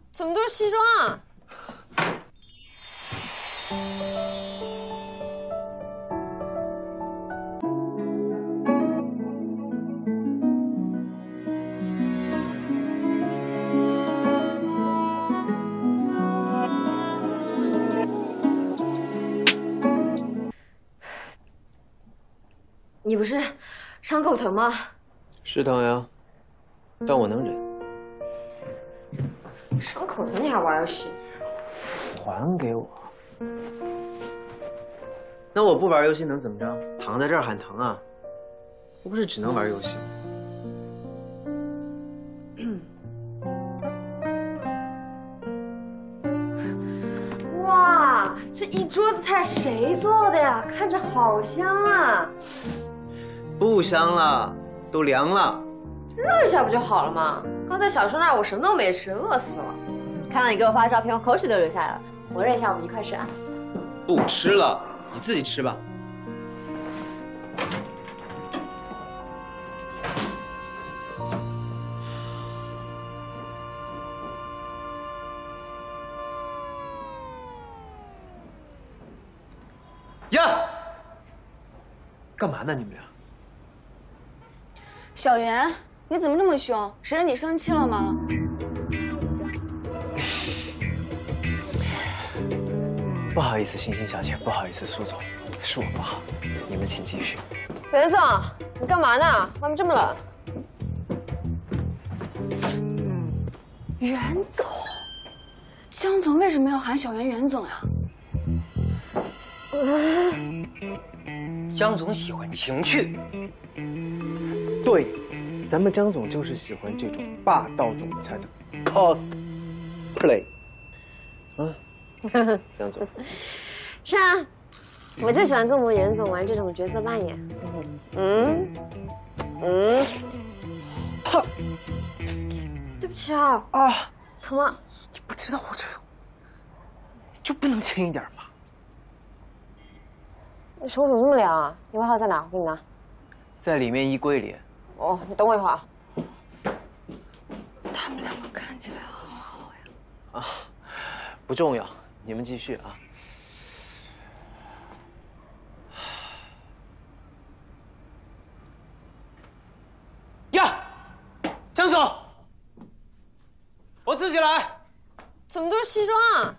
怎么都是西装啊？你不是伤口疼吗？ 是疼呀，但我能忍。 伤口疼你还玩游戏？ 还给我。那我不玩游戏能怎么着？躺在这儿喊疼啊？我不是只能玩游戏吗？ 哇，这一桌子菜谁做的呀？看着好香啊！ 不香了，都凉了。 热一下不就好了吗？刚才小叔那儿我什么都没吃，饿死了。看到你给我发的照片，我口水都流下来了。我热一下，我们一块吃啊。 不吃了，你自己吃吧。呀，干嘛呢你们俩？ 小袁，你怎么这么凶？谁让你生气了吗？ 不好意思，欣欣小姐，不好意思，苏总，是我不好，你们请继续。 袁总，你干嘛呢？外面这么冷。 袁总，江总为什么要喊小袁袁总呀？ 江总喜欢情趣。 对，咱们江总就是喜欢这种霸道总裁的 cosplay。江总， 是啊，我就喜欢跟我们袁总玩这种角色扮演。 哈， 对不起啊。疼吗？ 你不知道我这就不能轻一点吗？ 你手怎么这么凉啊？你外套在哪儿？我给你拿。 在里面衣柜里。 哦，你等我一会儿啊。 他们两个看起来好好呀。 啊，不重要，你们继续啊。呀，江总，我自己来。 怎么都是西装啊？